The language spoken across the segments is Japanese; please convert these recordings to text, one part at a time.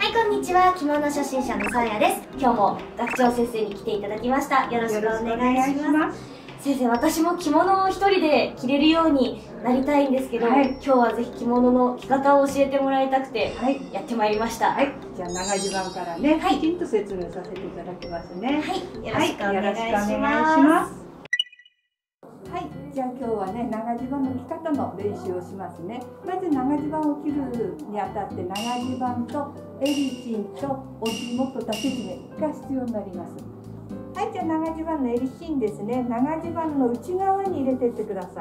はい、こんにちは。着物初心者のさあやです。今日も学長先生に来ていただきました。よろしくお願いします。先生、私も着物を一人で着れるようになりたいんですけど、今日はぜひ着物の着方を教えてもらいたくて、やってまいりました。 じゃあ長襦袢からね、きちんと説明させていただきますね。 よろしくお願いします。 じゃあ今日はね、長襦袢の着方の練習をしますね。まず長襦袢を着るにあたって、長襦袢と襟芯とお紐と立て締めが必要になります。じゃあ長襦袢の襟芯ですね。長襦袢の内側に入れていってください。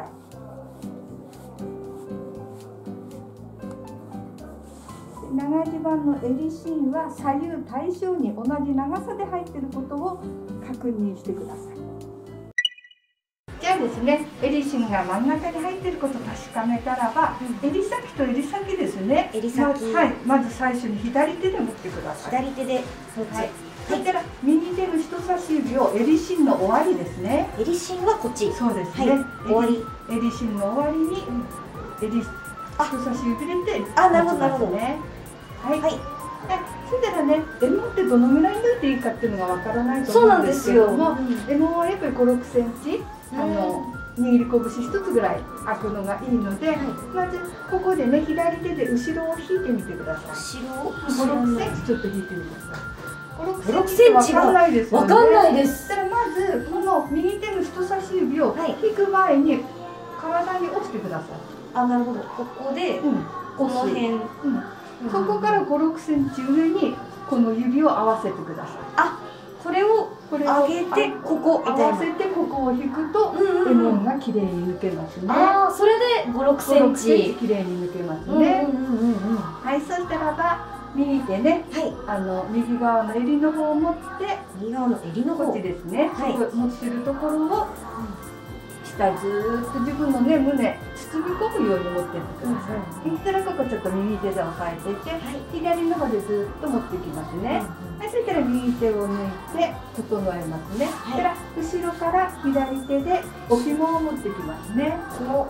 長襦袢の襟芯は左右対称に同じ長さで入っていることを確認してください。じゃあですね、襟芯が真ん中に入っていることを確かめたらば、襟先と襟先ですね。 襟先、 まず最初に左手で持ってください。 左手で、 そしたら右手の人差し指を襟芯の終わりですね。 襟芯はこっち。 そうですね。 終わり。 襟芯の終わりに人差し指入れて、 なるほどなるほどね。 そしたらね、エモってどのぐらい抜いていいかっていうのがわからないと思うんですけども、エモはやっぱり5、6センチ、握り拳一つぐらい開くのがいいので、まずここでね、左手で後ろを引いてみてください。5、6センチちょっと引いてみてください。5、6センチわかんないですよね。わかんないです。そしたらまずこの右手の人差し指を引く前に体に押してください。 なるほど。ここでこの辺。 そこから5、6センチ上にこの指を合わせてください。 これを上げてここ合わせてここを引くとレモンがきれいに抜けますね。 それで5、6センチきれいに抜けますね。そしたらば右手ね、右側の襟の方を持って、 右側の襟の方、 こっちですね。持ってるところを下ずーっと自分のね、胸包み込むように持ってってください。そしたらここちょっと右手で押さえていて、左の方でずっと持っていきますね。そしたら右手を抜いて整えますね。そしたら後ろから左手でお紐を持ってきますね。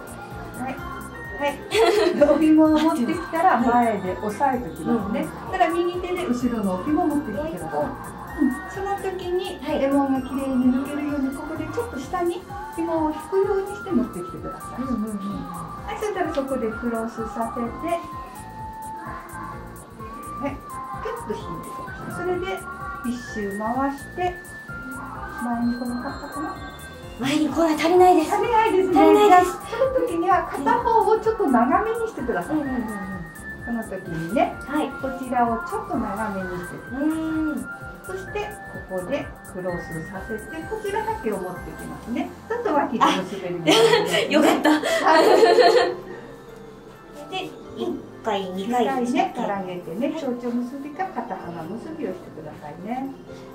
お紐を持ってきたら前で押さえておきますね。そしたら右手で後ろのお紐を持ってきてください。その時にレモンがきれいに抜けるように、ここでちょっと下に紐を引くようにして持ってきてください。そしたらそこでクロスさせて、キュッと引いてください。それで一周回して、前に来なかったかな。 前に来ない、足りないです。 足りないですね。 足りないです。 その時には片方をちょっと長めにしてください。この時にね、こちらをちょっと長めにしてください。そしてここでクロスさせて、こちらだけを持ってきますね。ちょっと脇で結べるように。 よかった。で、1回、2回ですね。 絡めてね、蝶々結びか片花結びをしてくださいね。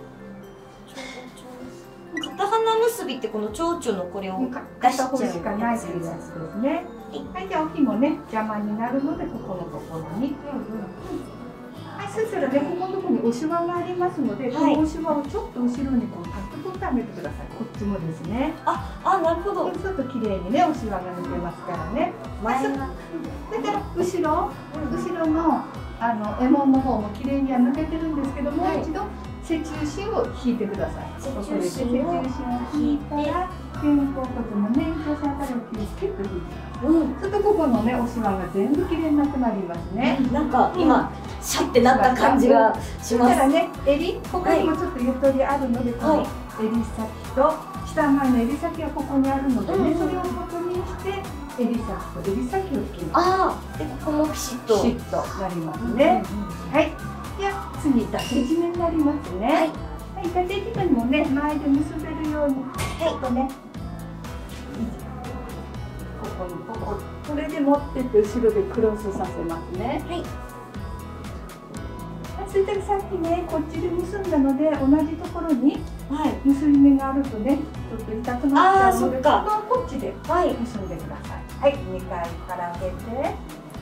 片花結びってこの蝶々のこれを出しちゃうしかないというやつですね。じゃあお紐ね、邪魔になるのでここのところに。そしたらね、ここのところにおしわがありますので、このおしわをちょっと後ろにこうタッと取ってあげてください。こっちもですね。 なるほど。 ちょっと綺麗にね、おしわが抜けますからね。だから後ろのエモンの方も綺麗には抜けてるんですけど、もう一度背中心を引いてください。背中心を引いたら、肩甲骨のね、糸線あたりをキュッと引いてください。ちょっとここのね、おしわが全部綺麗になくなりますね。 なんか今シャッてなった感じがします。 だからね、襟、ここにもちょっとゆとりあるので、この襟先と下側の襟先はここにあるのでね、それを確認して襟先と襟先を引きます。 で、ここもピシッとなりますね。では次、立て締めになりますね。立て締めもね、前で結べるように、ちょっとね、これで持ってって後ろでクロスさせますね。そしたらさっきね、こっちで結んだので同じところに結び目があるとね、ちょっと痛くなっちゃうので、こっちで結んでください。2回絡めて、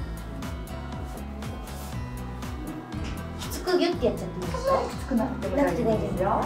きつくギュッてやっちゃっていいですか？ きつくなっても大丈夫ですよ。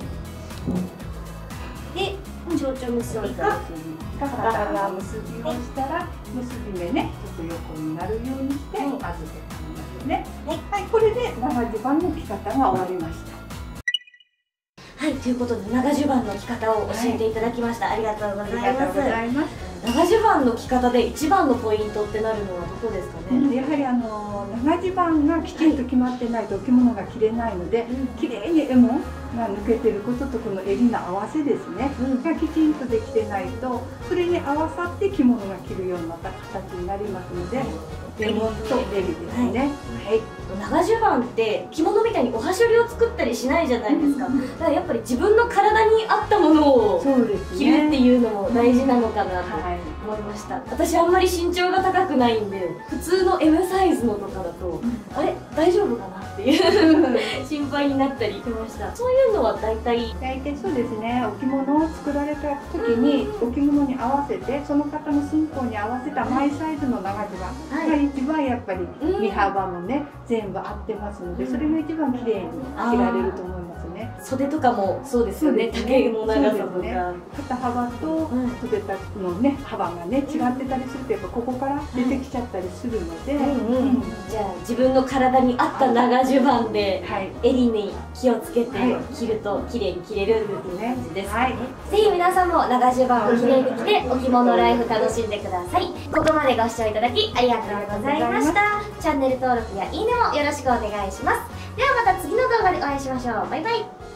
で、蝶々結びか片側結びをしたら、結び目ね、ちょっと横になるようにして預けてください。 ね。はい、これで長襦袢の着方が終わりました。 はい、ということで長襦袢の着方を教えていただきました。ありがとうございます。長襦袢の着方で一番のポイントってなるのはどこですかね。 やはり長襦袢がきちんと決まってないとお着物が着れないので、綺麗に衣紋が抜けてることとこの襟の合わせですね、がきちんとできてないと、それに合わさって着物が着るような形になりますので、衣紋と襟ですね。はい。 長襦袢って着物みたいにおはしょりを作ったりしないじゃないですか。だからやっぱり自分の体に合ったものを着るっていうのも大事なのかなと思いました。私あんまり身長が高くないんで、普通の M サイズのとかだと、あれ大丈夫かなっていう心配になったりしました。そういうのは大体そうですね。お着物を作られた時にお着物に合わせて、その方の寸法に合わせたマイサイズの長襦袢が一番やっぱり身幅もね全部合ってますので、それが一番綺麗に着られると思いますね。 袖とかもそうですよね。丈の長さとか肩幅と袖のね幅がね違ってたりすると、やっぱここから出てきちゃったりするので、 じゃあ自分の体に合った長襦袢で襟に気をつけて着ると綺麗に着れるっていう感じですね。ぜひ皆さんも長襦袢を綺麗に着てお着物ライフ楽しんでください。ここまでご視聴いただきありがとうございました。チャンネル登録やいいねもよろしくお願いします。ではまた次の動画でお会いしましょう。バイバイ。